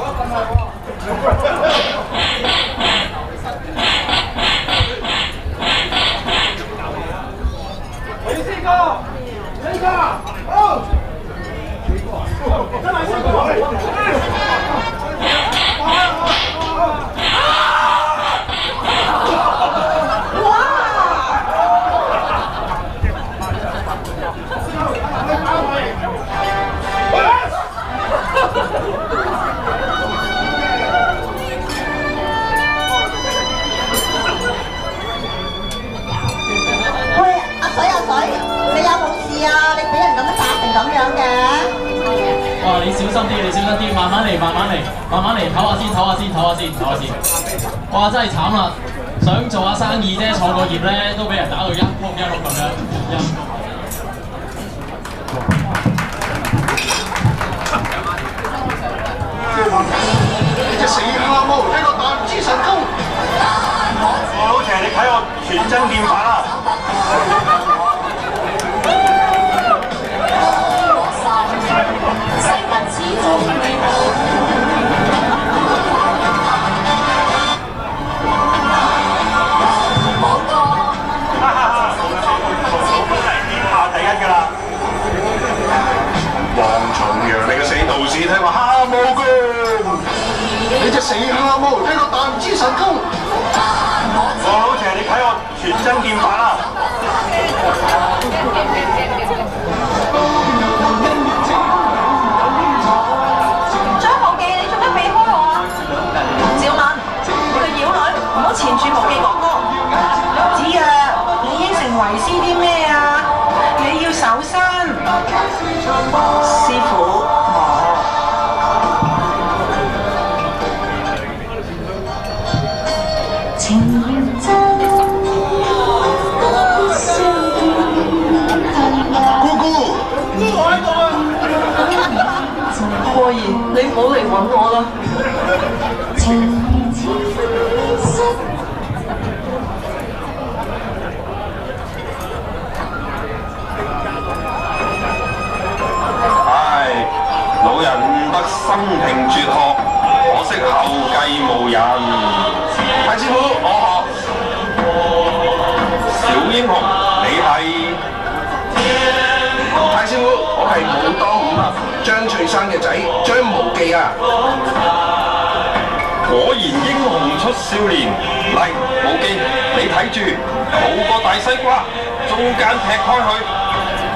哇！你小心啲，你小心啲，慢慢嚟，慢慢嚟，慢慢嚟，唞下先，唞下先，唞下先，唞下先。哇！真係慘啦，想做下生意啫，創個業咧都俾人打到一碌一碌咁樣。 你隻死蝦毛，呢個彈之神功！好邪！你睇我全真劍法啦！聽話蝦毛功，你隻死蝦毛，聽個彈之神功。好邪！你睇我全真劍法啦！ 張無忌，你做乜避開我啊？趙敏，你個妖女，唔好纏住無忌哥哥。子若，你應承為師啲咩啊？你要守身。師傅。 姑姑，我喺度啊！ 過兒，你唔好嚟揾我啦。 唉，老人悟得生平絕學，可惜後繼無人。太師傅，我學小英雄，你係？太師傅，我係武當五俠張翠山嘅仔張無忌啊！果然英雄出少年。嚟，無忌，你睇住，冇個大西瓜，中間劈開佢。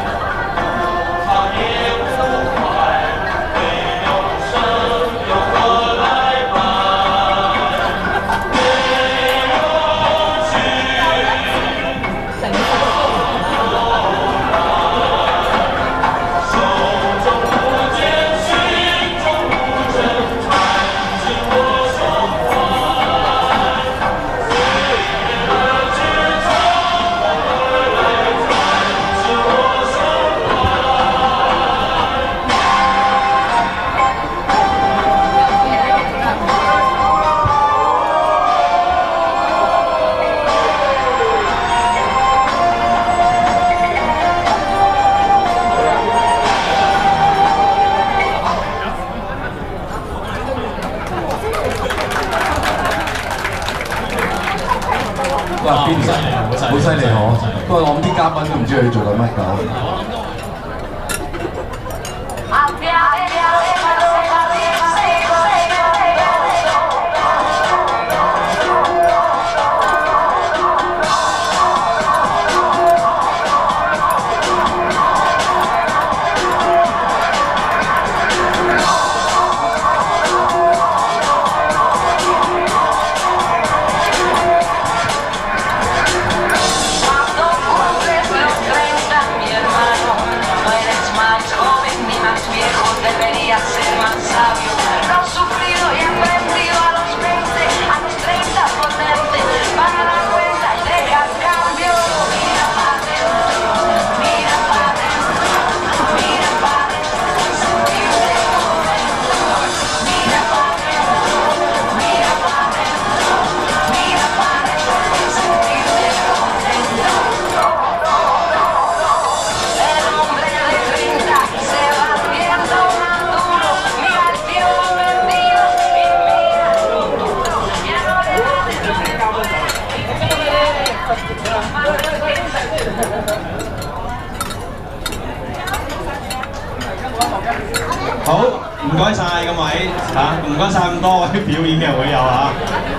哇！邊個好犀利嗬！不過我諗啲嘉賓都唔知佢做緊乜㗎。 好，唔該晒咁位嚇，唔該晒咁多位表演嘅會友嚇。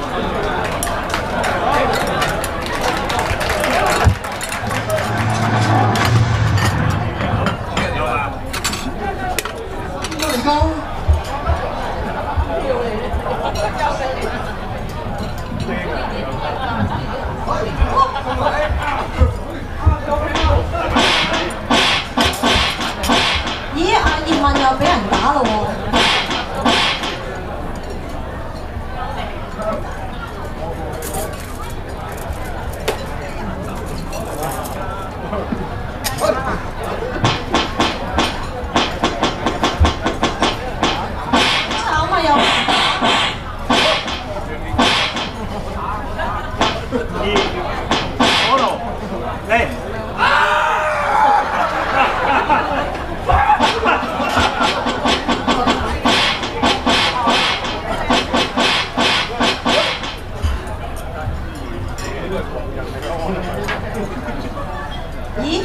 咦，阿葉問又俾人打咯喎！炒咪又嗰度嚟。 咦？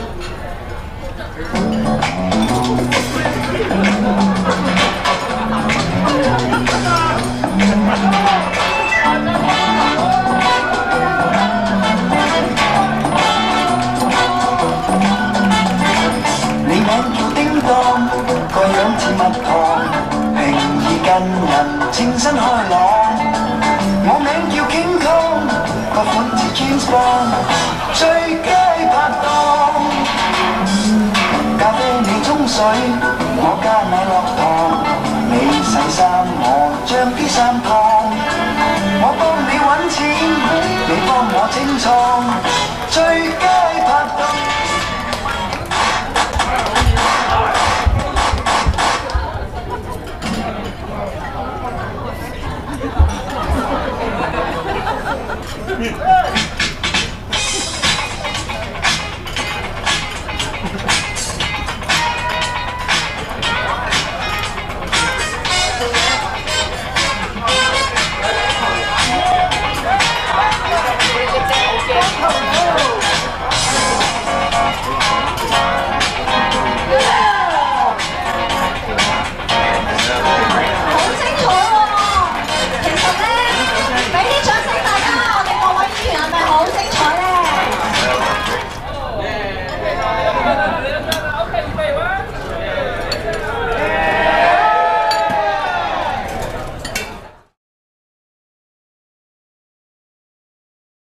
你眼叫叮當，個樣似蜜糖，平易近人，清新開朗。我名叫 King Kong，個款似 James Bond，最佳拍檔。咖啡你沖水，我加奶落糖，你洗衫我將啲衫燙，我幫你揾錢，你幫我清倉，最佳拍檔。